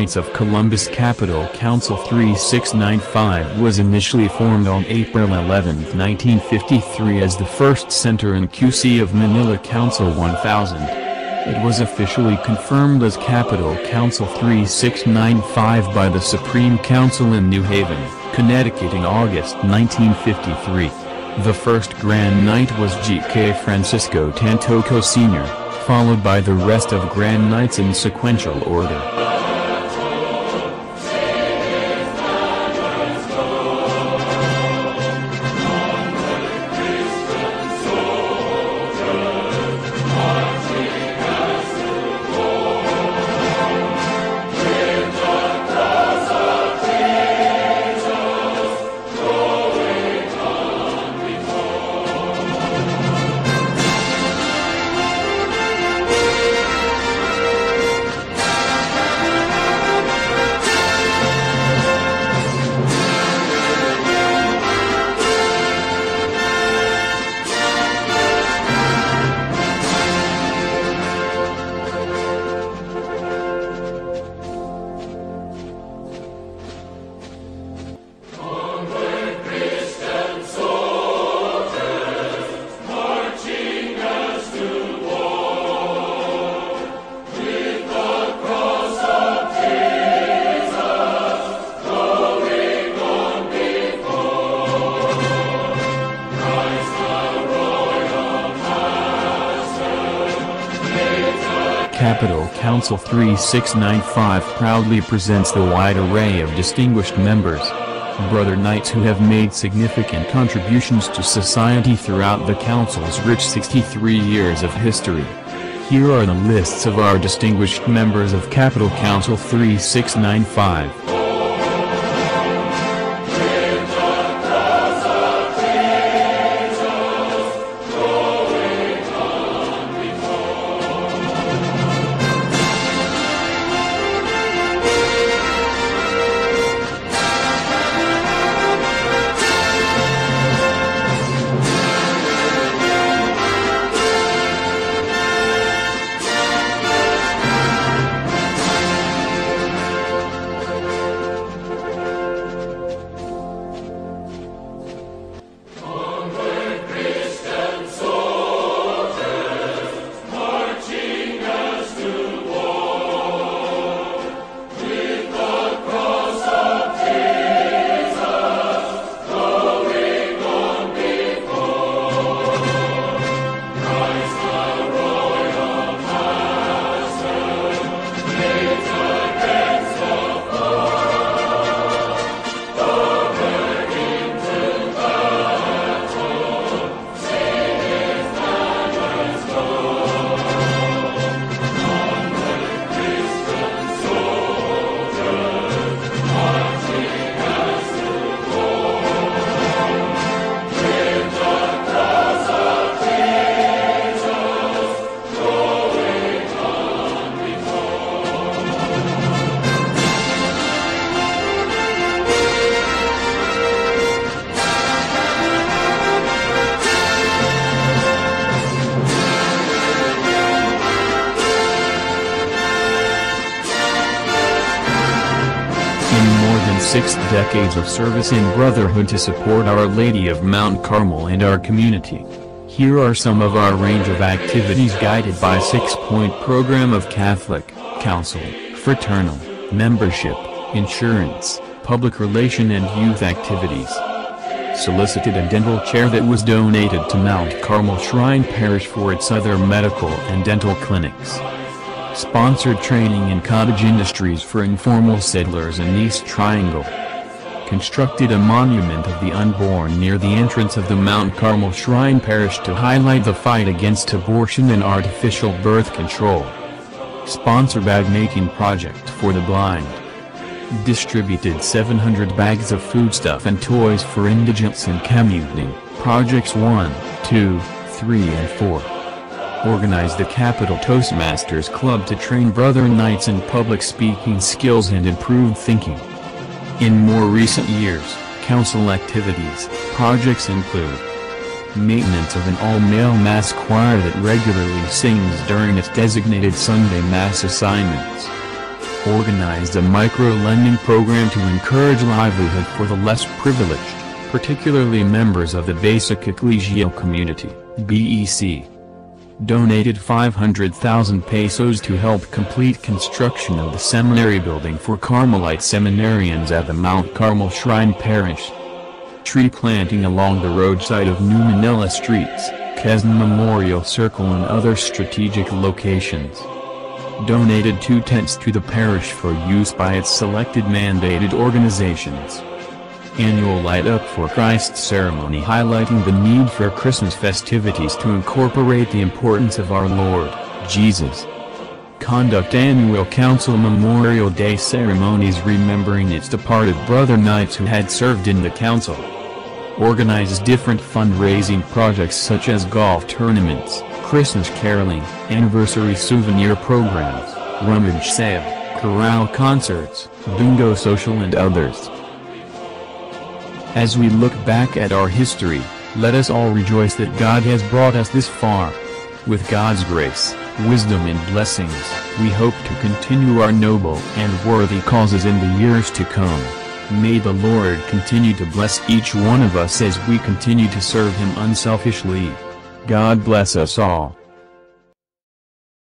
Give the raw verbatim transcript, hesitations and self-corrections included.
Knights of Columbus Capital Council thirty-six ninety-five was initially formed on April eleventh nineteen fifty-three as the first center and Q C of Manila Council one thousand. It was officially confirmed as Capital Council thirty-six ninety-five by the Supreme Council in New Haven, Connecticut in August nineteen fifty-three. The first Grand Knight was G K Francisco Tantoco Senior, followed by the rest of Grand Knights in sequential order. Capital Council thirty-six ninety-five proudly presents the wide array of distinguished members, brother knights who have made significant contributions to society throughout the Council's rich sixty-three years of history. Here are the lists of our distinguished members of Capital Council thirty-six ninety-five. Six decades of service in brotherhood to support Our Lady of Mount Carmel and our community. Here are some of our range of activities guided by six-point program of Catholic, Council, Fraternal, Membership, Insurance, Public Relation and Youth activities. Solicited a dental chair that was donated to Mount Carmel Shrine Parish for its other medical and dental clinics. Sponsored training in cottage industries for informal settlers in East Triangle. Constructed a monument of the unborn near the entrance of the Mount Carmel Shrine Parish to highlight the fight against abortion and artificial birth control. Sponsor bag-making project for the blind. Distributed seven hundred bags of foodstuff and toys for indigents in commuting, projects one, two, three and four. Organized the Capital Toastmasters Club to train brother knights in public speaking skills and improved thinking. In more recent years, council activities, projects include maintenance of an all-male mass choir that regularly sings during its designated Sunday Mass assignments. organized a micro-lending program to encourage livelihood for the less privileged, particularly members of the basic ecclesial community, B E C. Donated five hundred thousand pesos to help complete construction of the seminary building for Carmelite seminarians at the Mount Carmel Shrine Parish. Tree planting along the roadside of New Manila streets, Quezon Memorial Circle and other strategic locations. Donated two tents to the parish for use by its selected mandated organizations. Annual Light Up for Christ ceremony highlighting the need for Christmas festivities to incorporate the importance of our Lord, Jesus. Conduct Annual Council Memorial Day ceremonies remembering its departed brother knights who had served in the council. Organizes different fundraising projects such as golf tournaments, Christmas caroling, anniversary souvenir programs, rummage sale, chorale concerts, bingo social and others. As we look back at our history, let us all rejoice that God has brought us this far. With God's grace, wisdom and blessings, we hope to continue our noble and worthy causes in the years to come. May the Lord continue to bless each one of us as we continue to serve Him unselfishly. God bless us all.